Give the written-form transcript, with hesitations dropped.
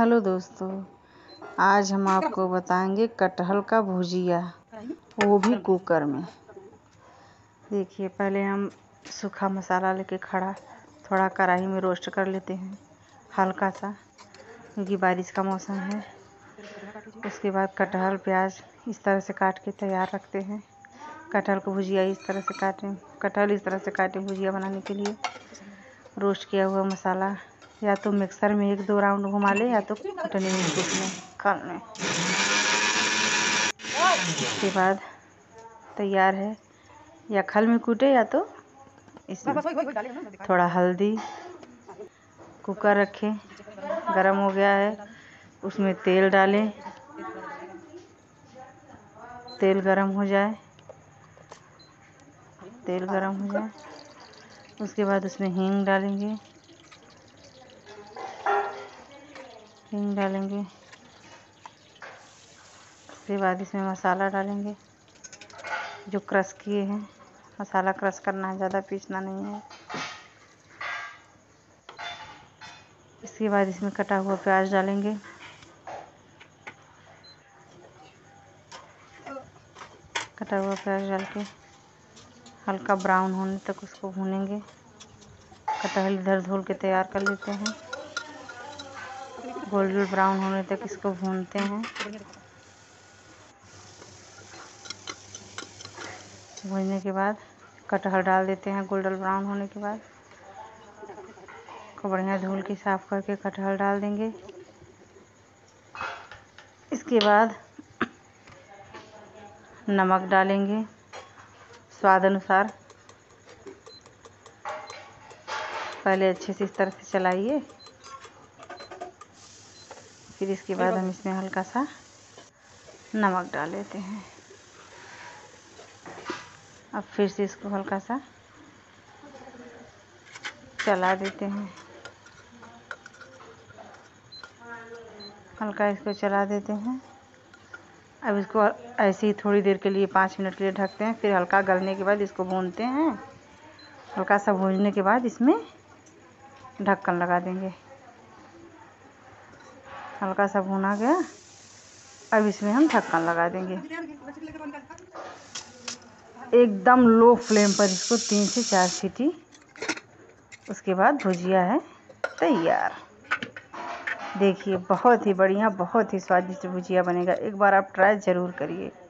Hello दोस्तों, आज हम आपको बताएंगे कटहल का भुजिया, वो भी कुकर में। देखिए, पहले हम सूखा मसाला लेके खड़ा थोड़ा कढ़ाई में रोस्ट कर लेते हैं हल्का सा, क्योंकि बारिश का मौसम है। उसके बाद कटहल प्याज इस तरह से काट के तैयार रखते हैं। कटहल को भुजिया इस तरह से काटें, कटहल इस तरह से काटें भुजिया बनाने के लिए। रोस्ट किया हुआ मसाला या तो मिक्सर में 1-2 राउंड घुमा ले, या तो कूटने में कूट लें खल में। इसके बाद तैयार है, या खल में कूटे या तो इसमें थोड़ा हल्दी। कुकर रखें, गरम हो गया है, उसमें तेल डालें। तेल गरम हो जाए, उसके बाद उसमें हींग डालेंगे। उसके बाद इसमें मसाला डालेंगे जो क्रश किए हैं। मसाला क्रश करना है, ज़्यादा पीसना नहीं है। इसके बाद इसमें कटा हुआ प्याज डालेंगे। कटा हुआ प्याज डाल के हल्का ब्राउन होने तक उसको भूनेंगे। कटहल इधर धुल के तैयार कर लेते हैं। गोल्डन ब्राउन होने तक इसको भूनते हैं। भूनने के बाद कटहल डाल देते हैं। गोल्डन ब्राउन होने के बाद को बढ़िया धुल के साफ़ करके कटहल डाल देंगे। इसके बाद नमक डालेंगे स्वाद अनुसार। पहले अच्छे से इस तरह से चलाइए, फिर इसके बाद हम इसमें हल्का सा नमक डाल देते हैं। अब फिर से इसको हल्का सा चला देते हैं। हल्का इसको चला देते हैं। अब इसको ऐसे ही थोड़ी देर के लिए 5 मिनट के लिए ढकते हैं। फिर हल्का गलने के बाद इसको भूनते हैं। हल्का सा भूनने के बाद इसमें ढक्कन लगा देंगे। हल्का सा भुना गया, अब इसमें हम ढक्कन लगा देंगे। एकदम लो फ्लेम पर इसको 3 से 4 सीटी। उसके बाद भुजिया है तैयार। देखिए, बहुत ही बढ़िया, बहुत ही स्वादिष्ट भुजिया बनेगा। एक बार आप ट्राई ज़रूर करिए।